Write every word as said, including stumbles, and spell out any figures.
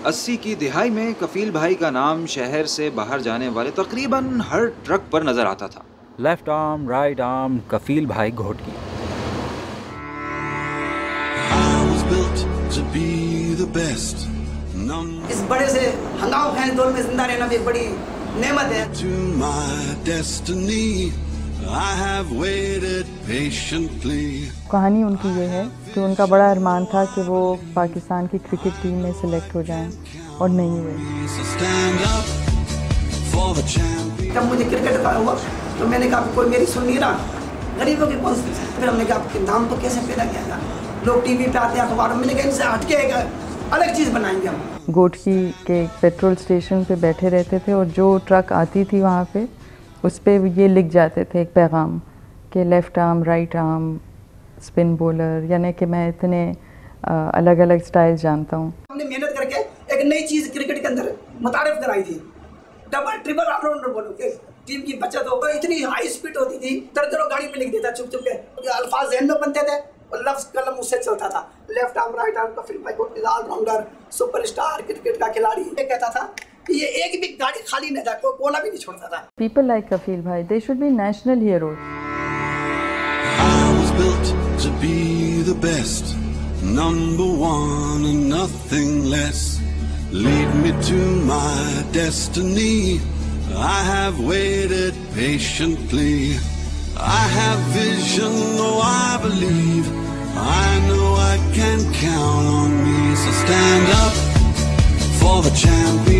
اسی کی دہائی میں کفیل بھائی کا نام شہر سے باہر جانے والے تقریباً ہر ٹرک پر نظر آتا تھا. لیفٹ آرم، رائٹ آرم، کفیل بھائی گھوٹکی. اس بڑے سے ہنگاؤ خیز دور میں زندہ رہنا بھی ایک بڑی نعمت ہے. کہانی ان کی یہ ہے کہ ان کا بڑا ارمان تھا کہ وہ پاکستان کی کرکٹ ٹیم میں سلیکٹ ہو جائیں اور نہیں ہوئے. جب مجھے کرکٹ کا ہوا تو میں نے کہا کوئی میری سن نہیں رہا، غریبوں کی کون سی. پھر ہم نے کہا کہ نام تو کیسے پیدا کیا گیا، لوگ ٹی وی پہ آتے ہیں اخباروں میں، لیکن ان سے ہٹ کے الگ چیز بنائیں گے ہم. گوٹکی کے پیٹرول اسٹیشن پہ بیٹھے رہتے تھے اور جو ٹرک آتی تھی وہاں پہ اس پہ یہ لکھ جاتے تھے ایک پیغام کہ left arm, right arm, spin bowler, یعنی کہ میں اتنے الگ الگ سٹائل جانتا ہوں. ہم نے محنت کر کے ایک نئی چیز کرکٹ کے اندر متعارف کرائی تھی، ڈبل ٹرپل آل راؤنڈر بولو کہ ٹیم کی بچت ہو. اتنی ہائی اسپیڈ ہوتی تھی، در دروں گاڑی پہ لکھ دیتا چھپ چھپ کے، الفاظ ذہن میں بنتے تھے اور لفظ قلم اس سے چلتا تھا. لیفٹ آرم، رائٹ آرم کا فلم بھائی all rounder, super star, cricket کا کھلاڑی. یہ کہتا تھا کہ یہ ایک بھی گاڑی خالی نہ جائے، کوئی کونا بھی نہیں چھوڑتا تھا. پیپل لائک کفیل بھائی، they should be national heroes. To be the best, number one and nothing less. Lead me to my destiny. I have waited patiently. I have vision, oh I believe. I know I can count on me. So stand up for the champion.